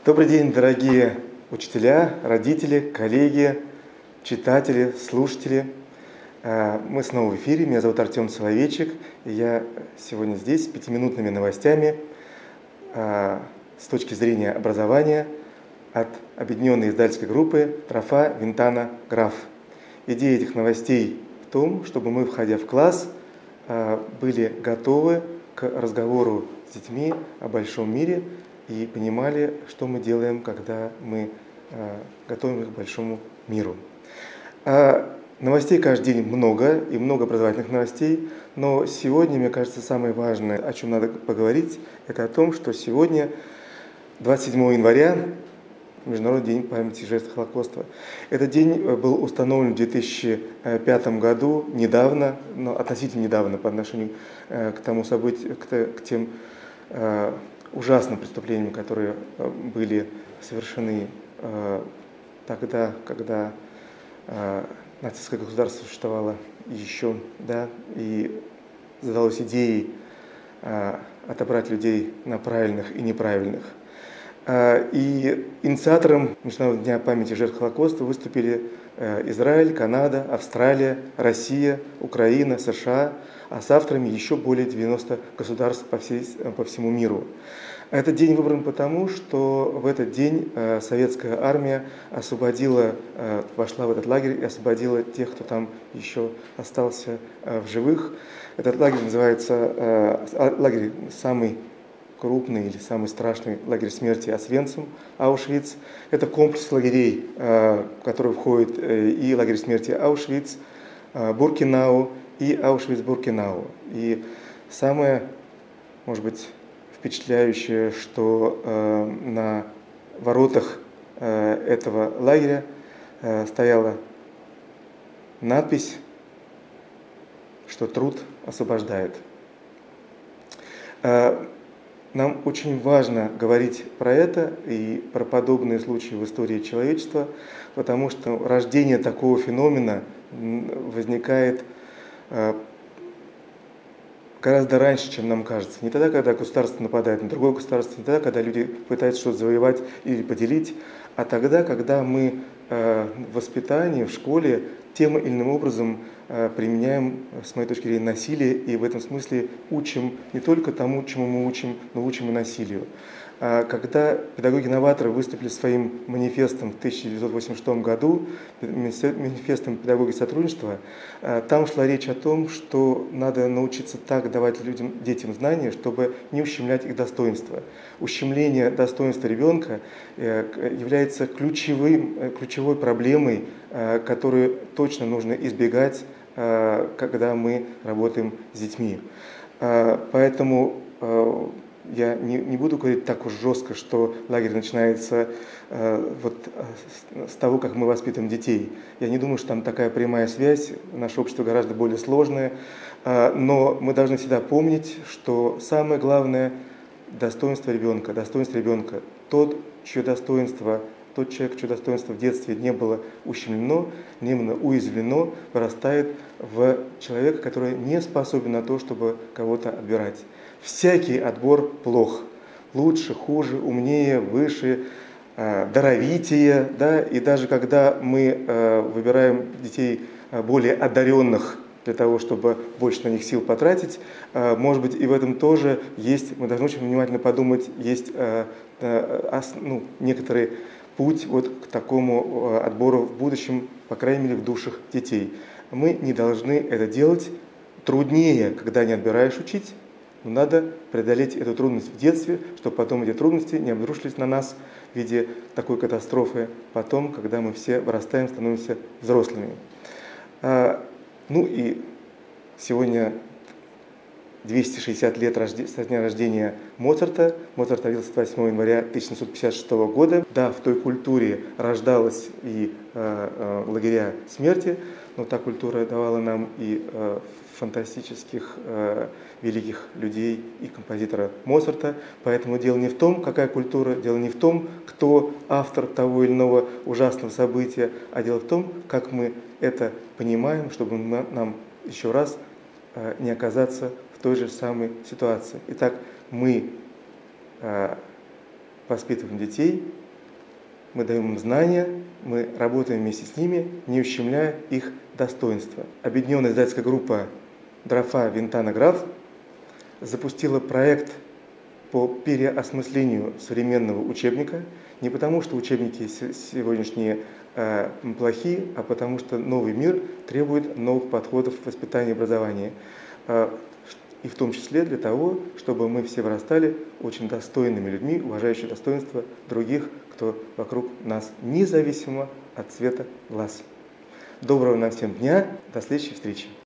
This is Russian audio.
Добрый день, дорогие учителя, родители, коллеги, читатели, слушатели. Мы снова в эфире. Меня зовут Артем Соловейчик. И я сегодня здесь с 5-минутными новостями с точки зрения образования от объединенной издательской группы «Трофа, Винтана, Граф». Идея этих новостей в том, чтобы мы, входя в класс, были готовы к разговору с детьми о большом мире и понимали, что мы делаем, когда мы готовим их к большому миру. Новостей каждый день много, и много образовательных новостей, но сегодня, мне кажется, самое важное, о чем надо поговорить, это о том, что сегодня, 27 января, Международный день памяти жертв Холокоста. Этот день был установлен в 2005 году, недавно, но относительно недавно по отношению к тому событию, к тем ужасным преступлениям, которые были совершены тогда, когда нацистское государство существовало еще, и задалось идеей отобрать людей на правильных и неправильных. И инициатором Международного дня памяти жертв Холокоста выступили Израиль, Канада, Австралия, Россия, Украина, США, а с авторами еще более 90 государств по всему миру. Этот день выбран потому, что в этот день советская армия вошла в этот лагерь и освободила тех, кто там еще остался в живых. Этот лагерь называется лагерь самый крупный или самый страшный лагерь смерти Освенцим, Аушвиц. Это комплекс лагерей, в который входит и лагерь смерти Аушвиц, Буркенау и Аушвиц-Буркенау. И самое, может быть, впечатляющее, что на воротах этого лагеря стояла надпись, что труд освобождает. Нам очень важно говорить про это и про подобные случаи в истории человечества, потому что рождение такого феномена возникает гораздо раньше, чем нам кажется. Не тогда, когда государство нападает на другое государство, не тогда, когда люди пытаются что-то завоевать или поделить, а тогда, когда мы в воспитании, в школе тем или иным образом применяем, с моей точки зрения, насилие, и в этом смысле учим не только тому, чему мы учим, но учим и насилию. Когда педагоги-новаторы выступили своим манифестом в 1986 году, манифестом педагоги сотрудничества, там шла речь о том, что надо научиться так давать детям знания, чтобы не ущемлять их достоинство. Ущемление достоинства ребенка является ключевой проблемой, которую точно нужно избегать, когда мы работаем с детьми. Поэтому я не буду говорить так уж жестко, что лагерь начинается с того, как мы воспитываем детей. Я не думаю, что там такая прямая связь, наше общество гораздо более сложное, но мы должны всегда помнить, что самое главное – достоинство ребенка. Тот человек, чье достоинство в детстве не было ущемлено, не было уязвлено, вырастает в человека, который не способен на то, чтобы кого-то отбирать. Всякий отбор плох. Лучше, хуже, умнее, выше, даровитее. И даже когда мы выбираем детей более одаренных для того, чтобы больше на них сил потратить, может быть, и в этом тоже есть, мы должны очень внимательно подумать, есть некоторый путь к такому отбору в будущем, по крайней мере, в душах детей. Мы не должны это делать. Труднее, когда не отбираешь учить, но надо преодолеть эту трудность в детстве, чтобы потом эти трудности не обрушились на нас в виде такой катастрофы потом, когда мы все вырастаем, становимся взрослыми. И сегодня 260 лет со дня рождения Моцарта. Моцарт родился 28 января 1756 года. В той культуре рождалась и лагеря смерти, но та культура давала нам и фантастических великих людей и композитора Моцарта. Поэтому дело не в том, какая культура, дело не в том, кто автор того или иного ужасного события, а дело в том, как мы это понимаем, чтобы нам еще раз не оказаться в той же самой ситуации. Итак, мы воспитываем детей, мы даем им знания, мы работаем вместе с ними, не ущемляя их достоинства. Объединенная издательская группа «Дрофа Винтана-Граф» запустила проект по переосмыслению современного учебника, не потому что учебники сегодняшние плохие, а потому что новый мир требует новых подходов в воспитании и образовании. И в том числе для того, чтобы мы все вырастали очень достойными людьми, уважающими достоинства других, кто вокруг нас, независимо от цвета глаз. Доброго нам всем дня, до следующей встречи.